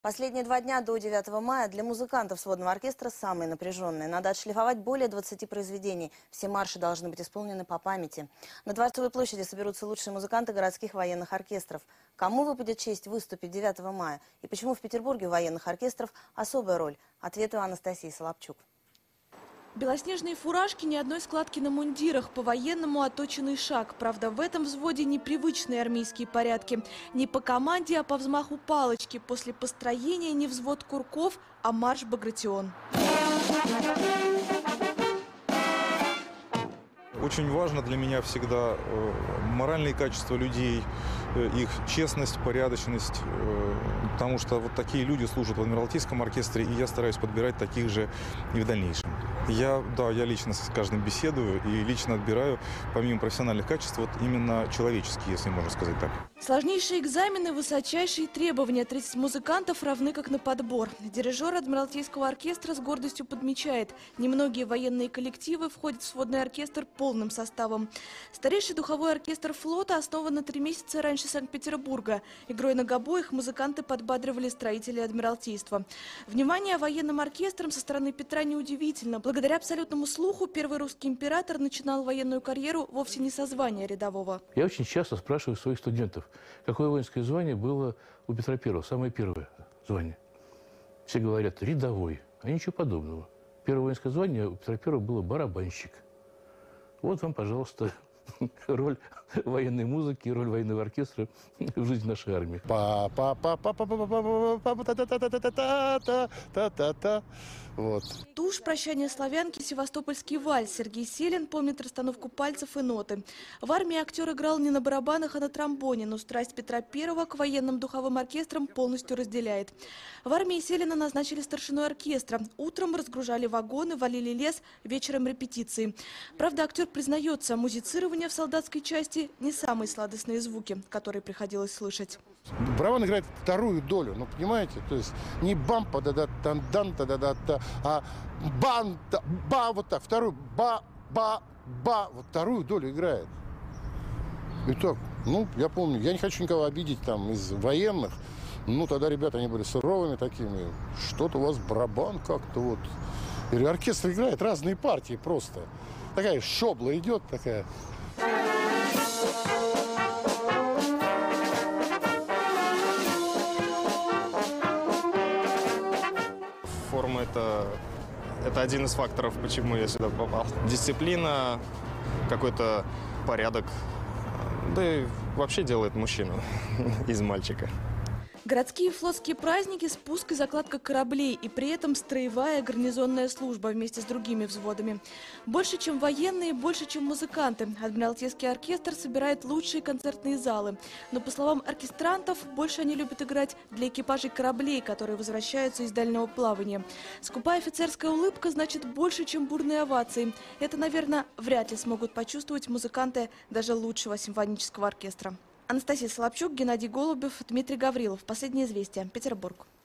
Последние 2 дня до 9 мая для музыкантов сводного оркестра самые напряженные. Надо отшлифовать более 20 произведений. Все марши должны быть исполнены по памяти. На Дворцовой площади соберутся лучшие музыканты городских военных оркестров. Кому выпадет честь выступить 9 мая? И почему в Петербурге у военных оркестров особая роль? Ответ у Анастасии Солопчук. Белоснежные фуражки, ни одной складки на мундирах, по-военному отточенный шаг. Правда, в этом взводе непривычные армейские порядки. Не по команде, а по взмаху палочки. После построения не взвод курков, а марш Багратион. Очень важно для меня всегда моральные качества людей, их честность, порядочность, потому что вот такие люди служат в Адмиралтейском оркестре, и я стараюсь подбирать таких же и в дальнейшем. Я лично с каждым беседую и лично отбираю, помимо профессиональных качеств, вот именно человеческие, если можно сказать так. Сложнейшие экзамены, высочайшие требования. 30 музыкантов равны как на подбор. Дирижер Адмиралтейского оркестра с гордостью подмечает, немногие военные коллективы входят в сводный оркестр полным составом. Старейший духовой оркестр флота основан на 3 месяца раньше Санкт-Петербурга. Игрой на гобоях музыканты подбадривали строителей Адмиралтейства. Внимание военным оркестрам со стороны Петра неудивительно. Благодаря абсолютному слуху первый русский император начинал военную карьеру вовсе не со звания рядового. Я очень часто спрашиваю своих студентов, какое воинское звание было у Петра I, самое первое звание. Все говорят рядовой, а ничего подобного. Первое воинское звание у Петра I было барабанщик. Вот вам, пожалуйста, роль военной музыки, роль военного оркестра в жизни нашей армии. Вот. Тушь, прощание славянки, севастопольский вальс. Сергей Селин помнит расстановку пальцев и ноты. В армии актер играл не на барабанах, а на тромбоне, но страсть Петра I к военным духовым оркестрам полностью разделяет. В армии Селина назначили старшиной оркестра. Утром разгружали вагоны, валили лес, вечером репетиции. Правда, актер признается, музицирование в солдатской части не самые сладостные звуки, которые приходилось слышать. Барабан играет вторую долю, ну понимаете, то есть не бам па да да тан дан та да да та, а бан ба вот так, вторую ба вот вторую долю играет. И так, ну я помню, я не хочу никого обидеть там из военных, ну тогда ребята они были суровыми такими, что-то у вас барабан как-то вот. Я говорю, оркестр играет разные партии просто, такая шобла идет такая. Форма – это один из факторов, почему я сюда попал. Дисциплина, какой-то порядок, да и вообще делает мужчину из мальчика. Городские флотские праздники, спуск и закладка кораблей, и при этом строевая гарнизонная служба вместе с другими взводами. Больше, чем военные, больше, чем музыканты. Адмиралтейский оркестр собирает лучшие концертные залы. Но, по словам оркестрантов, больше они любят играть для экипажей кораблей, которые возвращаются из дальнего плавания. Скупая офицерская улыбка значит больше, чем бурные овации. Это, наверное, вряд ли смогут почувствовать музыканты даже лучшего симфонического оркестра. Анастасия Солопчук, Геннадий Голубев, Дмитрий Гаврилов. Последние известия. Петербург.